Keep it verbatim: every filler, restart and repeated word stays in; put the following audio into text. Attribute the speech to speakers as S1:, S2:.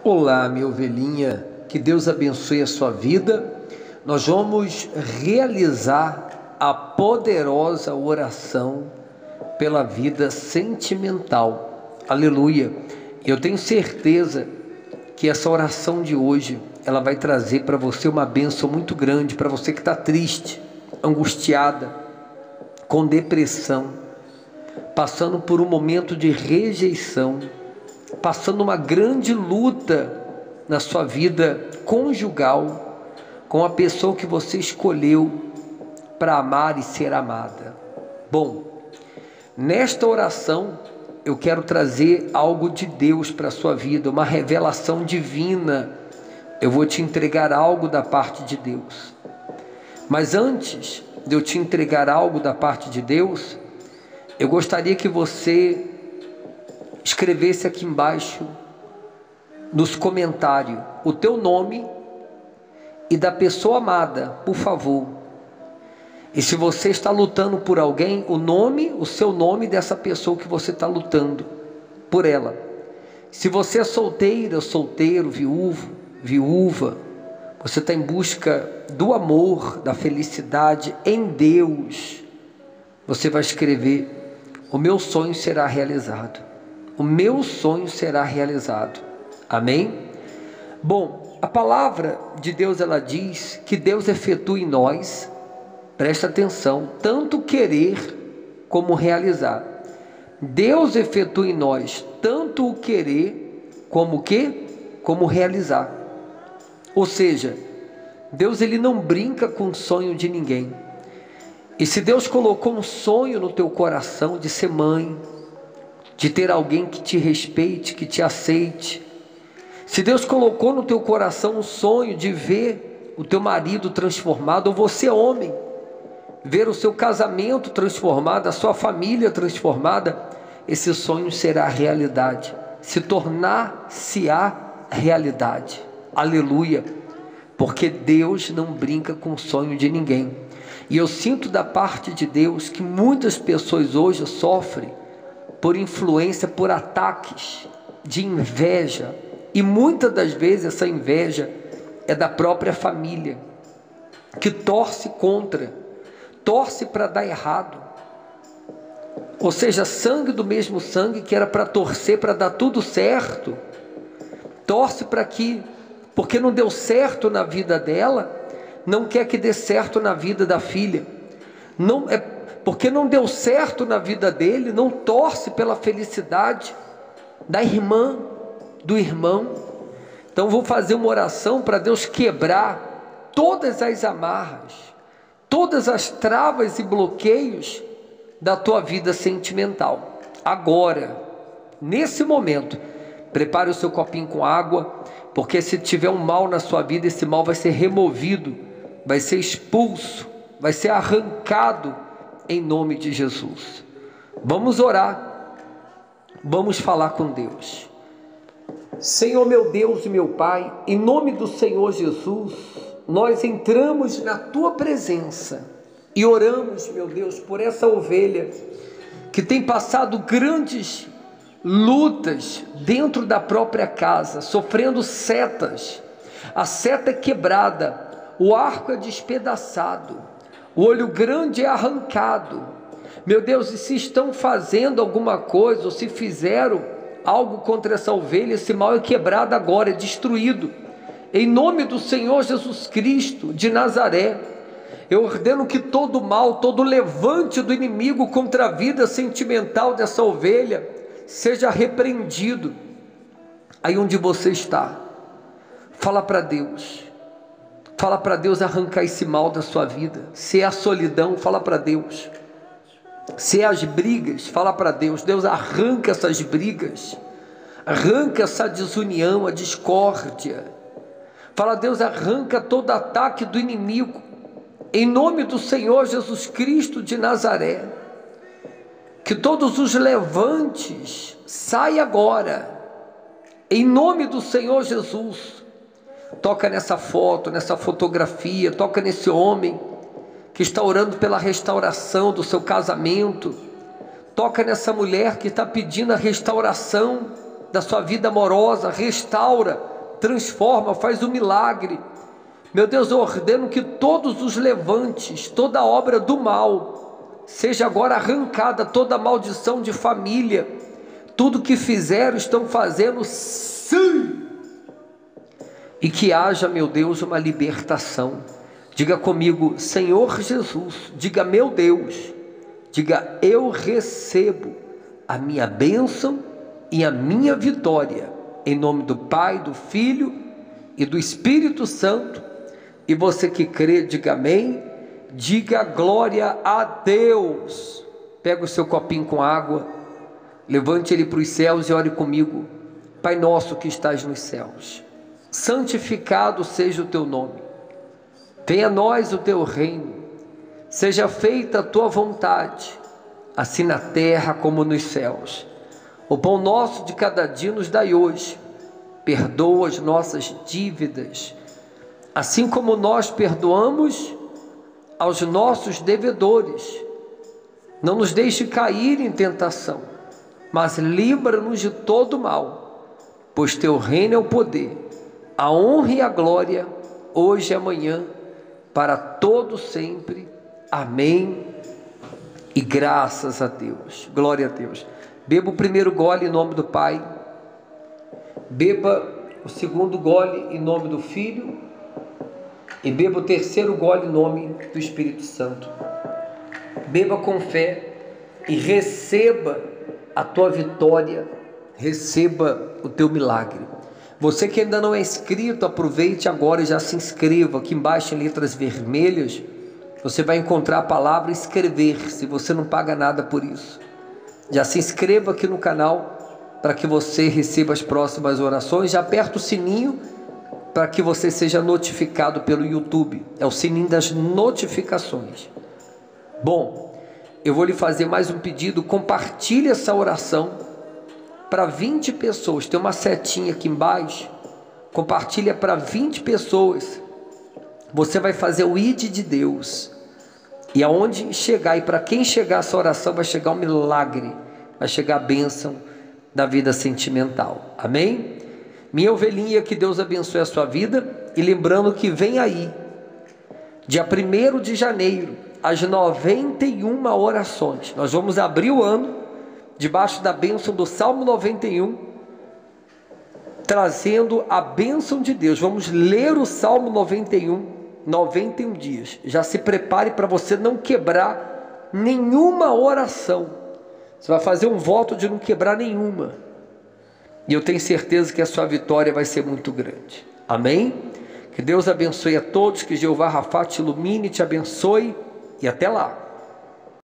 S1: Olá, minha ovelhinha, que Deus abençoe a sua vida. Nós vamos realizar a poderosa oração pela vida sentimental. Aleluia! Eu tenho certeza que essa oração de hoje, ela vai trazer para você uma bênção muito grande, para você que está triste, angustiada, com depressão, passando por um momento de rejeição, passando uma grande luta na sua vida conjugal, com a pessoa que você escolheu para amar e ser amada. Bom, nesta oração eu quero trazer algo de Deus para a sua vida, uma revelação divina. Eu vou te entregar algo da parte de Deus. Mas antes de eu te entregar algo da parte de Deus, eu gostaria que você escrevesse aqui embaixo, nos comentários, o teu nome e da pessoa amada, por favor. E se você está lutando por alguém, o nome, o seu nome dessa pessoa que você está lutando por ela. Se você é solteira, solteiro, viúvo, viúva, você está em busca do amor, da felicidade em Deus, você vai escrever: o meu sonho será realizado. O meu sonho será realizado. Amém? Bom, a palavra de Deus, ela diz que Deus efetua em nós, presta atenção, tanto querer como realizar. Deus efetua em nós tanto o querer como o quê? Como realizar. Ou seja, Deus, ele não brinca com o sonho de ninguém. E se Deus colocou um sonho no teu coração de ser mãe, de ter alguém que te respeite, que te aceite, se Deus colocou no teu coração um sonho de ver o teu marido transformado, ou você homem, ver o seu casamento transformado, a sua família transformada, esse sonho será realidade, se tornar-se-á realidade. Aleluia! Porque Deus não brinca com o sonho de ninguém. E eu sinto da parte de Deus que muitas pessoas hoje sofrem por influência, por ataques de inveja, e muitas das vezes essa inveja é da própria família, que torce contra, torce para dar errado, ou seja, sangue do mesmo sangue, que era para torcer, para dar tudo certo, torce para que, porque não deu certo na vida dela, não quer que dê certo na vida da filha, não é porque não deu certo na vida dele, não torce pela felicidade da irmã, do irmão. Então vou fazer uma oração para Deus quebrar todas as amarras, todas as travas e bloqueios da tua vida sentimental. Agora, nesse momento, prepare o seu copinho com água, porque se tiver um mal na sua vida, esse mal vai ser removido, vai ser expulso, vai ser arrancado em nome de Jesus. Vamos orar, vamos falar com Deus. Senhor meu Deus e meu Pai, em nome do Senhor Jesus, nós entramos na Tua presença e oramos, meu Deus, por essa ovelha que tem passado grandes lutas dentro da própria casa, sofrendo setas, a seta é quebrada, o arco é despedaçado, o olho grande é arrancado. Meu Deus, e se estão fazendo alguma coisa, ou se fizeram algo contra essa ovelha, esse mal é quebrado agora, é destruído. Em nome do Senhor Jesus Cristo de Nazaré, eu ordeno que todo mal, todo levante do inimigo contra a vida sentimental dessa ovelha, seja repreendido. Aí onde você está, fala para Deus. Fala para Deus arrancar esse mal da sua vida. Se é a solidão, fala para Deus. Se é as brigas, fala para Deus. Deus, arranca essas brigas, arranca essa desunião, a discórdia. Fala, Deus, arranca todo ataque do inimigo, em nome do Senhor Jesus Cristo de Nazaré. Que todos os levantes saiam agora, em nome do Senhor Jesus. Toca nessa foto, nessa fotografia, toca nesse homem que está orando pela restauração do seu casamento, toca nessa mulher que está pedindo a restauração da sua vida amorosa, restaura transforma, faz o milagre. Meu Deus, eu ordeno que todos os levantes, toda obra do mal, seja agora arrancada, toda maldição de família, tudo que fizeram, estão fazendo, sim, e que haja, meu Deus, uma libertação. Diga comigo, Senhor Jesus, diga meu Deus, diga eu recebo a minha bênção e a minha vitória, em nome do Pai, do Filho e do Espírito Santo. E você que crê, diga amém, diga glória a Deus. Pega o seu copinho com água, levante ele para os céus e ore comigo. Pai nosso que estás nos céus, santificado seja o teu nome, venha a nós o teu reino, seja feita a tua vontade, assim na terra como nos céus. O pão nosso de cada dia nos dai hoje, perdoa as nossas dívidas, assim como nós perdoamos aos nossos devedores. Não nos deixe cair em tentação, mas livra-nos de todo mal, pois teu reino é o poder, a honra e a glória, hoje e amanhã, para todo sempre. Amém. E graças a Deus, glória a Deus. Beba o primeiro gole em nome do Pai, beba o segundo gole em nome do Filho, e beba o terceiro gole em nome do Espírito Santo. Beba com fé e receba a tua vitória, receba o teu milagre. Você que ainda não é inscrito, aproveite agora e já se inscreva. Aqui embaixo em letras vermelhas você vai encontrar a palavra inscrever-se, você não paga nada por isso. Já se inscreva aqui no canal para que você receba as próximas orações. Já aperta o sininho para que você seja notificado pelo YouTube, é o sininho das notificações. Bom, eu vou lhe fazer mais um pedido, compartilhe essa oração para vinte pessoas, tem uma setinha aqui embaixo, compartilha para vinte pessoas, você vai fazer o I D de Deus, e aonde chegar, e para quem chegar essa oração, vai chegar um milagre, vai chegar a bênção da vida sentimental, amém? Minha ovelhinha, que Deus abençoe a sua vida, e lembrando que vem aí, dia primeiro de janeiro, as noventa e uma orações, nós vamos abrir o ano, debaixo da bênção do Salmo noventa e um, trazendo a bênção de Deus. Vamos ler o Salmo noventa e um, noventa e um dias, já se prepare para você não quebrar nenhuma oração, você vai fazer um voto de não quebrar nenhuma, e eu tenho certeza que a sua vitória vai ser muito grande, amém? Que Deus abençoe a todos, que Jeová Rafá te ilumine, te abençoe, e até lá.